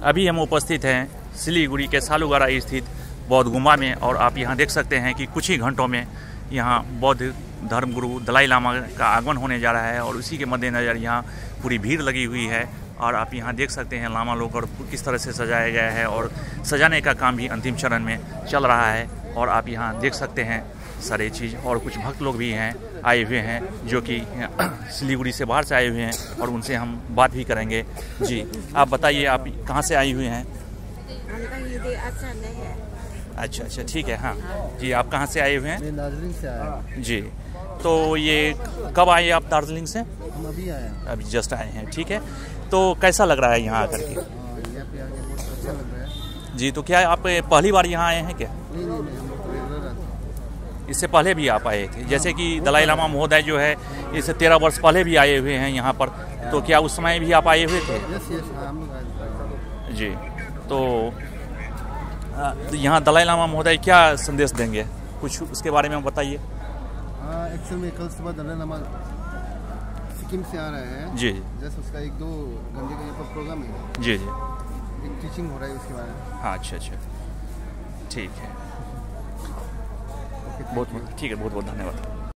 अभी हम उपस्थित हैं सिलीगुड़ी के सालूगढ़ा स्थित बौद्ध गुम्बा में और आप यहाँ देख सकते हैं कि कुछ ही घंटों में यहाँ बौद्ध धर्मगुरु दलाई लामा का आगमन होने जा रहा है और उसी के मद्देनज़र यहाँ पूरी भीड़ लगी हुई है। और आप यहाँ देख सकते हैं लामा लोग और किस तरह से सजाया गया है और सजाने का काम भी अंतिम चरण में चल रहा है। और आप यहाँ देख सकते हैं सारे चीज़ और कुछ भक्त लोग भी हैं आए हुए हैं जो कि सिलीगुड़ी से बाहर से आए हुए हैं और उनसे हम बात भी करेंगे। जी आप बताइए, आप कहाँ से आई हुई हैं? अच्छा अच्छा, ठीक है। हाँ जी, आप कहाँ से आए हुए हैं? दार्जिलिंग से आया। जी, तो ये कब आए आप दार्जिलिंग से? हम अभी आए हैं। अभी जस्ट आए हैं, ठीक है। तो कैसा लग रहा है यहाँ आकर के? यहाँ पे आके बहुत अच्छा लग रहा है। जी, तो क्या आप पहली बार यहाँ आए हैं क्या? नहीं, हम लोग रेगुलर आते हैं। इससे पहले भी आप आए थे? जैसे कि दलाई लामा महोदय जो है इससे 13 वर्ष पहले भी आए हुए हैं यहाँ पर, तो क्या उस समय भी आप आए हुए थे? यस हम लोग आए थे। जी, तो यहाँ दलाई लामा महोदय क्या संदेश देंगे, कुछ उसके बारे में बताइए। एक्चुअली में कल सुबह दलाई लामा सिक्किम से आ रहे हैं। जी जैसे उसका 1-2 घंटे का यहाँ पर प्रोग्राम है। जी जी, एक टीचिंग हो रहा है उसके बारे में। हाँ अच्छा अच्छा, ठीक है, बहुत ठीक है, बहुत बहुत धन्यवाद।